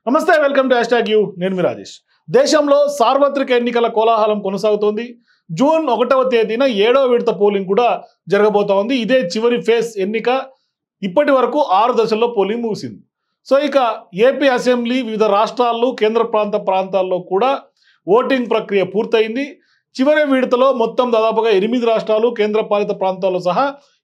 నమస్తే welcome to #you నేను మీ రాజేష్. దేశంలో సార్వత్రిక ఎన్నికల కోలాహలం కొనసాగుతోంది. జూన్ 1వ తేదీన 7వ విడత పోలింగ్ కూడా జరగబోతోంది. ఇదే చివరి ఫేజ్ ఎన్నిక. ఇప్పటి వరకు 6 దశల్లో పోలింగ్ ముగిసింది. సో ఇక ఏపీ అసెంబ్లీ వివిధ రాష్ట్రాల్లో కేంద్ర ప్రాంతాల్లో కూడా ఓటింగ్ ప్రక్రియ పూర్తయింది. చివరి విడతలో మొత్తం దాదాపుగా 8 రాష్ట్రాలు కేంద్ర పాలిత ప్రాంతాల్లో సహా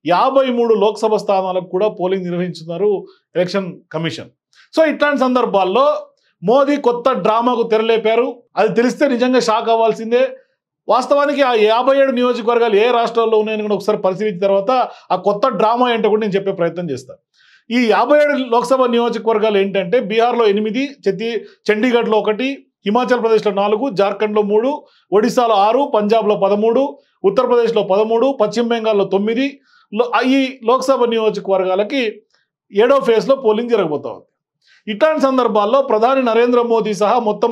53 లోక్సభ స్థానాలకు కూడా పోలింగ్ నిర్వహించుతున్నారు ఎలక్షన్ కమిషన్. సో ఇట్లాంటి సందర్భాల్లో మోదీ కొత్త డ్రామాకు తెరలేపారు. అది తెలిస్తే నిజంగా షాక్ అవ్వాల్సిందే. వాస్తవానికి ఆ 57 నియోజకవర్గాలు ఏ రాష్ట్రాల్లో ఉన్నాయని కూడా ఒకసారి పరిశీలించిన తర్వాత ఆ కొత్త డ్రామా ఏంటో కూడా నేను చెప్పే ప్రయత్నం చేస్తాను. ఈ 57 లోక్సభ నియోజకవర్గాలు ఏంటంటే బీహార్లో 8, చండీగఢ్లో 1, హిమాచల్ ప్రదేశ్లో 4, జార్ఖండ్లో 3, ఒడిశాలో 6, పంజాబ్లో 13, ఉత్తరప్రదేశ్లో 13, పశ్చిమ బెంగాల్లో 9. ఈ లోక్సభ నియోజకవర్గాలకి 7వ ఫేజ్లో పోలింగ్ జరగబోతోంది. ఇట్లాంటి సందర్భాల్లో ప్రధాని నరేంద్ర మోదీ సహా మొత్తం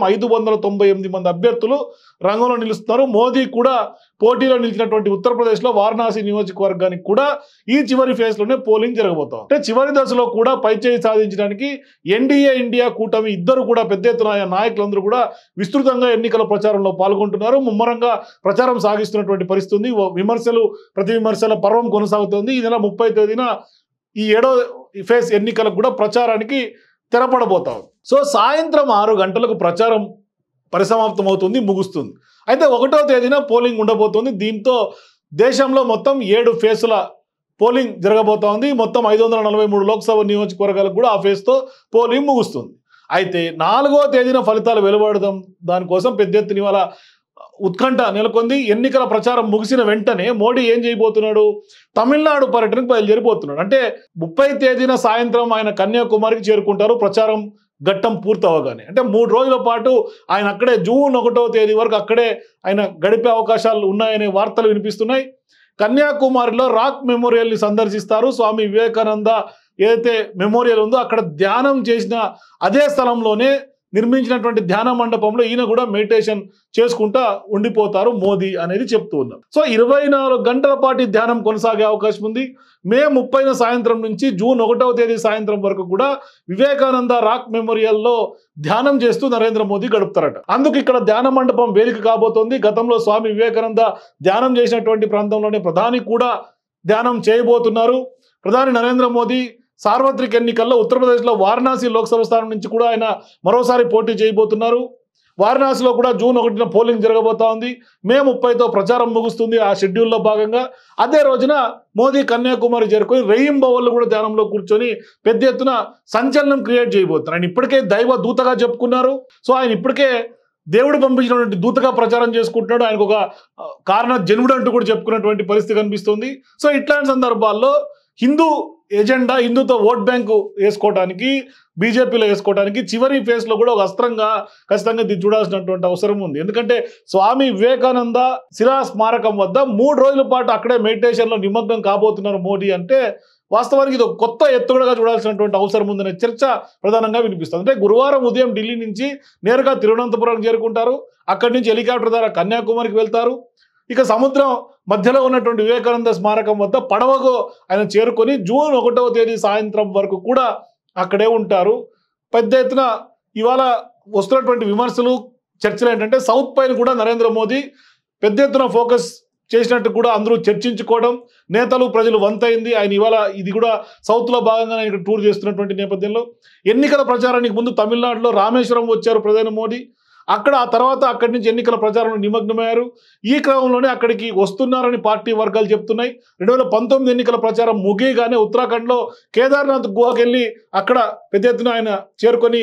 598 మంది అభ్యర్థులు రంగంలో నిలుస్తున్నారు. మోదీ కూడా పోటీలో నిలిచినటువంటి ఉత్తరప్రదేశ్లో వారణాసి నియోజకవర్గానికి కూడా ఈ చివరి ఫేజ్లోనే పోలింగ్ జరగబోతాం. అంటే చివరి దశలో కూడా పైచేయి సాధించడానికి ఎన్డీఏ ఇండియా కూటమి ఇద్దరు కూడా పెద్ద ఎత్తున నాయకులందరూ కూడా విస్తృతంగా ఎన్నికల ప్రచారంలో పాల్గొంటున్నారు. ముమ్మరంగా ప్రచారం సాగిస్తున్నటువంటి పరిస్థితి ఉంది. ప్రతి విమర్శల పర్వం కొనసాగుతోంది. ఈ నెల 30వ తేదీన ఈ 7వ ఫేజ్ ఎన్నికలకు కూడా ప్రచారానికి తెరపడబోతాం. సో సాయంత్రం 6 గంటలకు ప్రచారం పరిసమాప్తమవుతుంది, ముగుస్తుంది. అయితే 1వ తేదీన పోలింగ్ ఉండబోతోంది. దీంతో దేశంలో మొత్తం 7 ఫేజ్ల పోలింగ్ జరగబోతోంది. మొత్తం 543 లోక్సభ నియోజకవర్గాలకు కూడా ఆ ఫేజ్తో పోలింగ్ ముగుస్తుంది. అయితే 4వ తేదీన ఫలితాలు వెలువడడం దానికోసం పెద్ద ఎత్తున ఇవాళ ఉత్కంఠ నెలకొంది. ఎన్నికల ప్రచారం ముగిసిన వెంటనే మోడీ ఏం చేయబోతున్నాడు? తమిళనాడు పర్యటనకు బయలుదేరిపోతున్నాడు. అంటే 30వ తేదీన సాయంత్రం ఆయన కన్యాకుమారికి చేరుకుంటారు ప్రచారం ఘట్టం పూర్తవగానే. అంటే 3 రోజుల పాటు ఆయన అక్కడే జూన్ 1వ తేదీ వరకు అక్కడే ఆయన గడిపే అవకాశాలు ఉన్నాయనే వార్తలు వినిపిస్తున్నాయి. కన్యాకుమారిలో రాక్ మెమోరియల్ని సందర్శిస్తారు. స్వామి వివేకానంద ఏదైతే మెమోరియల్ ఉందో అక్కడ ధ్యానం చేసిన అదే స్థలంలోనే నిర్మించినటువంటి ధ్యాన మండపంలో ఈయన కూడా మెడిటేషన్ చేసుకుంటా ఉండిపోతారు మోదీ అనేది చెప్తూ ఉన్నారు. సో 24 గంటల పాటు ధ్యానం కొనసాగే అవకాశం ఉంది. మే 30న సాయంత్రం నుంచి జూన్ 1వ తేదీ సాయంత్రం వరకు కూడా వివేకానంద రాక్ మెమోరియల్లో ధ్యానం చేస్తూ నరేంద్ర మోదీ గడుపుతారట. అందుకు ఇక్కడ ధ్యాన మండపం వేదిక కాబోతోంది. గతంలో స్వామి వివేకానంద ధ్యానం చేసినటువంటి ప్రాంతంలోనే ప్రధాని కూడా ధ్యానం చేయబోతున్నారు. ప్రధాని నరేంద్ర మోదీ సార్వత్రిక ఎన్నికల్లో ఉత్తరప్రదేశ్లో వారణాసి లోక్సభ స్థానం నుంచి కూడా ఆయన మరోసారి పోటీ చేయబోతున్నారు. వారణాసిలో కూడా జూన్ 1న పోలింగ్ జరగబోతా ఉంది. మే 30తో ప్రచారం ముగుస్తుంది. ఆ షెడ్యూల్లో భాగంగా అదే రోజున మోదీ కన్యాకుమారి చేరుకొని రెయింబవళ్ళు కూడా ధ్యానంలో కూర్చొని పెద్ద ఎత్తున సంచలనం క్రియేట్ చేయబోతున్నారు. ఆయన ఇప్పటికే దైవ దూతగా చెప్పుకున్నారు. సో ఆయన ఇప్పటికే దేవుడు పంపించినటువంటి దూతగా ప్రచారం చేసుకుంటున్నాడు. ఆయనకు ఒక కారణ జన్ముడు అంటూ కూడా చెప్పుకున్నటువంటి పరిస్థితి కనిపిస్తుంది. సో ఇట్లాంటి సందర్భాల్లో హిందూ ఎజెండా, హిందూతో ఓట్ బ్యాంకు వేసుకోవడానికి, బీజేపీలో వేసుకోవడానికి చివరి ఫేజ్లో కూడా ఒక అస్త్రంగా ఖచ్చితంగా దీన్ని చూడాల్సినటువంటి అవసరం ఉంది. ఎందుకంటే స్వామి వివేకానంద శిలా స్మారకం వద్ద 3 రోజుల పాటు అక్కడే మెడిటేషన్లో నిమగ్నం కాబోతున్నారు మోడీ అంటే వాస్తవానికి ఇది ఒక కొత్త ఎత్తుగడగా చూడాల్సినటువంటి అవసరం ఉందనే చర్చ ప్రధానంగా వినిపిస్తుంది. అంటే గురువారం ఉదయం ఢిల్లీ నుంచి నేరుగా తిరువనంతపురం చేరుకుంటారు. అక్కడి నుంచి హెలికాప్టర్ ద్వారా కన్యాకుమారికి వెళ్తారు. ఇక సముద్రం మధ్యలో ఉన్నటువంటి వివేకానంద స్మారకం వద్ద పడవకు ఆయన చేరుకొని జూన్ 1వ తేదీ సాయంత్రం వరకు కూడా అక్కడే ఉంటారు. పెద్ద ఎత్తున ఇవాళ వస్తున్నటువంటి విమర్శలు, చర్చలు ఏంటంటే సౌత్ పైన కూడా నరేంద్ర మోదీ పెద్ద ఎత్తున ఫోకస్ చేసినట్టు కూడా అందరూ చర్చించుకోవడం, నేతలు ప్రజలు వంతైంది. ఆయన ఇవాళ ఇది కూడా సౌత్లో భాగంగా ఆయన ఇక్కడ టూర్ చేస్తున్నటువంటి నేపథ్యంలో ఎన్నికల ప్రచారానికి ముందు తమిళనాడులో రామేశ్వరం వచ్చారు ప్రధాని మోదీ. అక్కడ ఆ తర్వాత అక్కడి నుంచి ఎన్నికల ప్రచారంలో నిమగ్నమయ్యారు. ఈ క్రమంలోనే అక్కడికి వస్తున్నారని పార్టీ వర్గాలు చెప్తున్నాయి. 2019 ఎన్నికల ప్రచారం ముగియగానే ఉత్తరాఖండ్లో కేదార్నాథ్ గుహకి వెళ్ళి అక్కడ పెద్ద ఎత్తున ఆయన చేరుకొని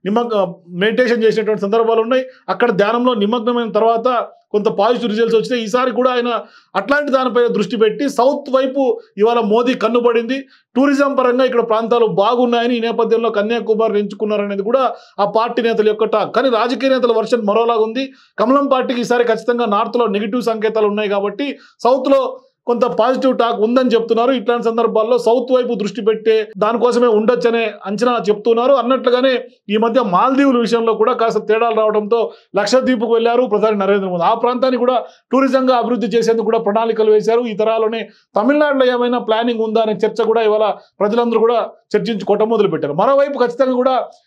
మెడిటేషన్ చేసినటువంటి సందర్భాలు ఉన్నాయి. అక్కడ ధ్యానంలో నిమగ్నమైన తర్వాత కొంత పాజిటివ్ రిజల్ట్స్ వచ్చినాయి. ఈసారి కూడా ఆయన అట్లాంటి దానిపై దృష్టి పెట్టి సౌత్ వైపు ఇవాళ మోదీ కన్నుపడింది. టూరిజం పరంగా ఇక్కడ ప్రాంతాలు బాగున్నాయని ఈ నేపథ్యంలో కన్యాకుమారి ఎంచుకున్నారనేది కూడా ఆ పార్టీ నేతల యొక్క టాక్. కానీ రాజకీయ నేతల వర్షన్ మరోలాగా ఉంది. కమలం పార్టీకి ఈసారి ఖచ్చితంగా నార్త్లో నెగిటివ్ సంకేతాలు ఉన్నాయి కాబట్టి సౌత్లో కొంత పాజిటివ్ టాక్ ఉందని చెప్తున్నారు. ఇట్లాంటి సందర్భాల్లో సౌత్ వైపు దృష్టి పెట్టే దానికోసమే ఉండొచ్చనే అంచనా చెప్తున్నారు. అన్నట్లుగానే ఈ మధ్య మాల్దీవుల విషయంలో కూడా కాస్త తేడాలు రావడంతో లక్షద్వీప్కు వెళ్లారు ప్రధాని నరేంద్ర మోదీ. ఆ ప్రాంతాన్ని కూడా టూరిజంగా అభివృద్ధి చేసేందుకు కూడా ప్రణాళికలు వేశారు. ఈ తరాలోనే తమిళనాడులో ఏమైనా ప్లానింగ్ ఉందా అనే చర్చ కూడా ఇవాళ ప్రజలందరూ కూడా చర్చించుకోవటం మొదలుపెట్టారు. మరోవైపు ఖచ్చితంగా కూడా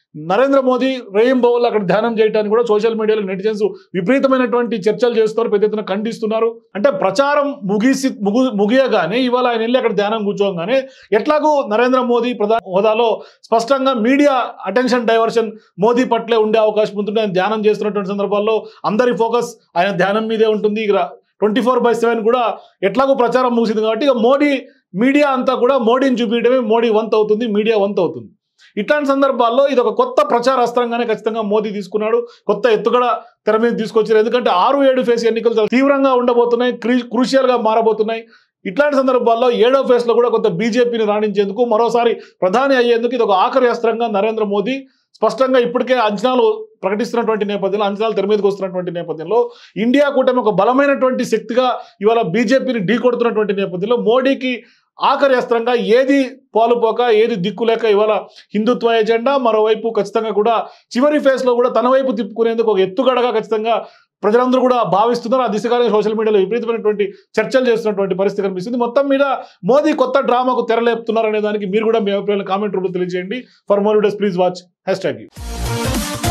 నరేంద్ర మోదీ రేయింబవల్ అక్కడ ధ్యానం చేయడానికి కూడా సోషల్ మీడియాలో నెటిజన్స్ విపరీతమైన చర్చలు చేస్తున్నారు, పెద్ద ఎత్తున ఖండిస్తున్నారు. అంటే ప్రచారం ముగియగానే ఇవాళ ఆయన వెళ్ళి అక్కడ ధ్యానం కూర్చోగానే ఎట్లాగూ నరేంద్ర మోదీ ప్రధాని హోదాలో స్పష్టంగా మీడియా అటెన్షన్ డైవర్షన్ మోదీ పట్లే ఉండే అవకాశం ఉంటుంది. ఆయన ధ్యానం చేస్తున్నటువంటి సందర్భాల్లో అందరి ఫోకస్ ఆయన ధ్యానం మీదే ఉంటుంది. 24/7 కూడా ఎట్లాగూ ప్రచారం ముగిసింది కాబట్టి ఇక మోడీ మీడియా అంతా కూడా మోడీని చూపించడమే మోడీ వంతు అవుతుంది, మీడియా వంతు అవుతుంది. ఇట్లాంటి సందర్భాల్లో ఇది ఒక కొత్త ప్రచార అస్త్రంగానే ఖచ్చితంగా మోదీ తీసుకున్నాడు. కొత్త ఎత్తుగడ తెర మీద తీసుకొచ్చారు. ఎందుకంటే 6-7 ఫేజ్ ఎన్నికలు చాలా తీవ్రంగా ఉండబోతున్నాయి, క్రూషియల్గా మారబోతున్నాయి. ఇట్లాంటి సందర్భాల్లో 7వ ఫేజ్లో కూడా కొంత బీజేపీని రాణించేందుకు, మరోసారి ప్రధాని అయ్యేందుకు ఇది ఒక ఆఖరి అస్త్రంగా నరేంద్ర మోదీ స్పష్టంగా ఇప్పటికే అంచనాలు ప్రకటిస్తున్నటువంటి నేపథ్యంలో, అంచనాలు తెర మీదకి వస్తున్నటువంటి నేపథ్యంలో, ఇండియా కూటమి ఒక బలమైనటువంటి శక్తిగా ఇవాళ బీజేపీని ఢీకొడుతున్నటువంటి నేపథ్యంలో మోడీకి ఆఖరి అస్త్రంగా ఏది పాలుపోక ఏది దిక్కులేక ఇవాళ హిందుత్వ ఎజెండా, మరోవైపు ఖచ్చితంగా కూడా చివరి ఫేజ్లో కూడా తన వైపు తిప్పుకునేందుకు ఒక ఎత్తుగడగా ఖచ్చితంగా ప్రజలందరూ కూడా భావిస్తున్నారు. ఆ దిశగానే సోషల్ మీడియాలో విపరీతమైనటువంటి చర్చలు చేస్తున్నటువంటి పరిస్థితి కనిపిస్తుంది. మొత్తం మీద మోదీ కొత్త డ్రామాకు తెరలేపుతున్నారు అనే దానికి మీరు కూడా మీ అభిప్రాయాలు కామెంట్ రూపంలో తెలియజేయండి. For more videos please watch #.